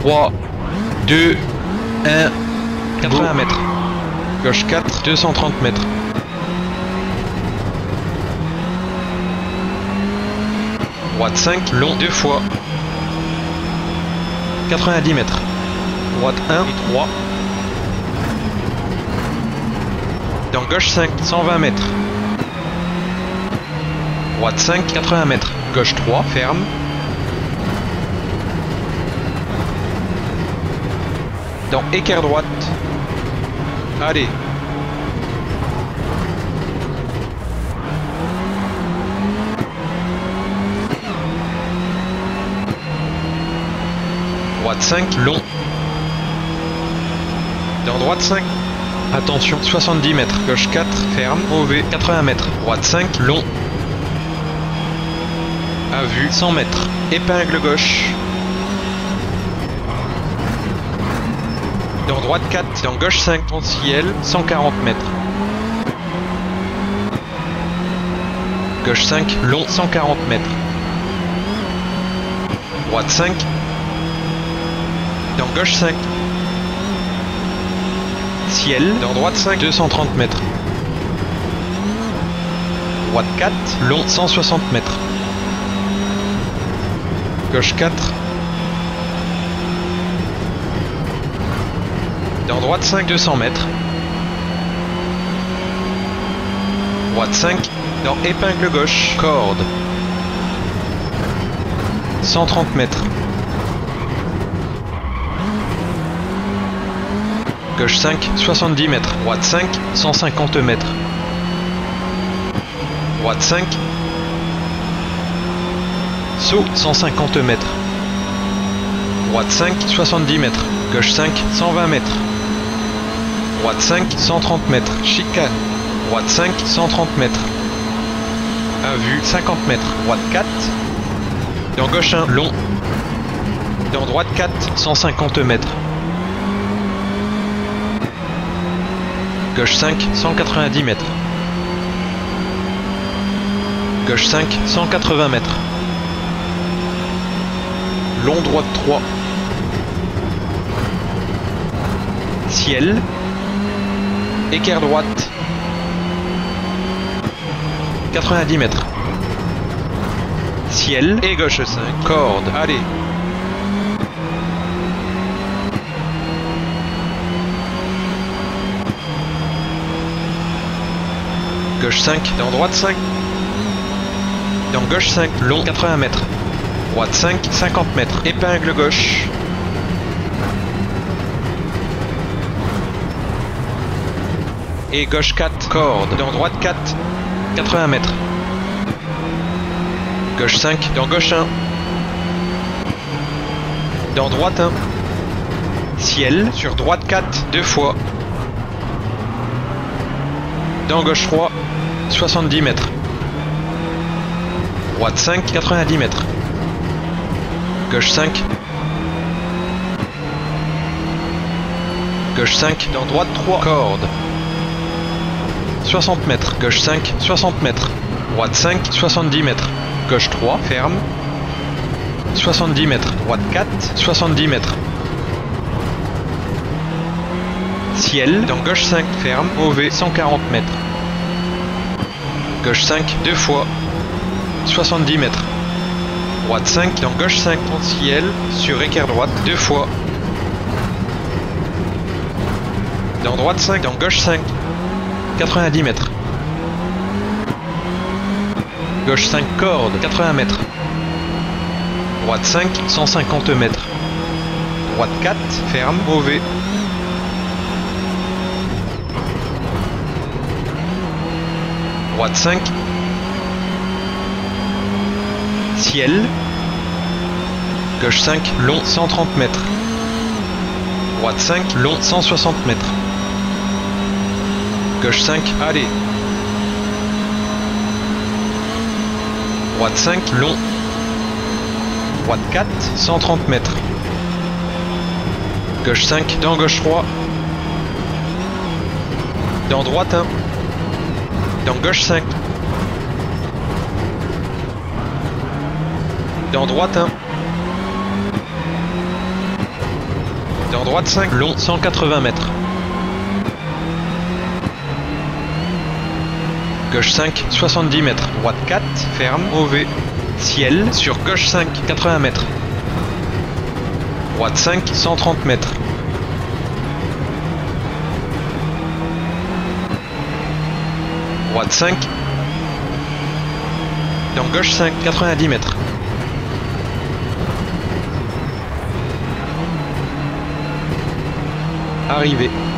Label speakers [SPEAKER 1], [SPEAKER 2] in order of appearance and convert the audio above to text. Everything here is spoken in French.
[SPEAKER 1] 3, 2, 1, 80 mètres. Gauche 4, 230 mètres. Droite 5, long 2 fois. 90 mètres. Droite 1 et 3. Dans gauche 5, 120 mètres. Droite 5, 80 mètres. Gauche 3, ferme. Dans équerre droite. Allez. Droite 5, long. Dans droite 5. Attention, 70 mètres. Gauche 4, ferme. Mauvais, 80 mètres. Droite 5, long. À vue, 100 mètres. Épingle gauche. Dans droite 4, dans gauche 5, ton ciel, 140 mètres. Gauche 5, long, 140 mètres. Droite 5. Dans gauche 5. Ciel, dans droite 5, 230 mètres. Droite 4, long, 160 mètres. Gauche 4. Dans droite 5, 200 mètres. Droite 5, dans épingle gauche, corde. 130 mètres. Gauche 5, 70 mètres. Droite 5, 150 mètres. Droite 5. Saut, 150 mètres. Droite 5, 70 mètres. Gauche 5, 120 mètres. Droite 5, 130 mètres. Chicane. Droite 5, 130 mètres. À vue, 50 mètres. Droite 4. Dans gauche 1, long. Dans droite 4, 150 mètres. Gauche 5, 190 mètres. Gauche 5, 180 mètres. Long droite 3. Ciel. Équerre droite. 90 mètres. Ciel et gauche 5. Corde. Allez. Gauche 5, dans droite 5. Dans gauche 5, long 80 mètres. Droite 5, 50 mètres. Épingle gauche. Et gauche 4, corde. Dans droite 4, 80 mètres. Gauche 5, dans gauche 1. Dans droite 1. Ciel, sur droite 4, 2 fois. Dans gauche 3, 70 mètres. Droite 5, 90 mètres. Gauche 5. Gauche 5, dans droite 3, corde. 60 mètres. Gauche 5, 60 mètres. Droite 5, 70 mètres. Gauche 3, ferme. 70 mètres. Droite 4, 70 mètres. Ciel, dans gauche 5, ferme. Mauvais, 140 mètres. Gauche 5, 2 fois. 70 mètres. Droite 5, dans gauche 5, ton ciel. Sur équerre droite, 2 fois. Dans droite 5, dans gauche 5. 90 mètres. Gauche 5, corde, 80 mètres. Droite 5, 150 mètres. Droite 4, ferme, mauvais. Droite 5. Ciel. Gauche 5, long, 130 mètres. Droite 5, long, 160 mètres. Gauche 5, allez. Droite 5, long. Droite 4, 130 mètres. Gauche 5, dans gauche 3. Dans droite 1. Dans gauche 5. Dans droite 1. droite 5, long 180 mètres. Gauche 5, 70 mètres. Droite 4, ferme, OV. Ciel, sur gauche 5, 80 mètres. Droite 5, 130 mètres. Droite 5. Dans gauche 5, 90 mètres. Arrivée.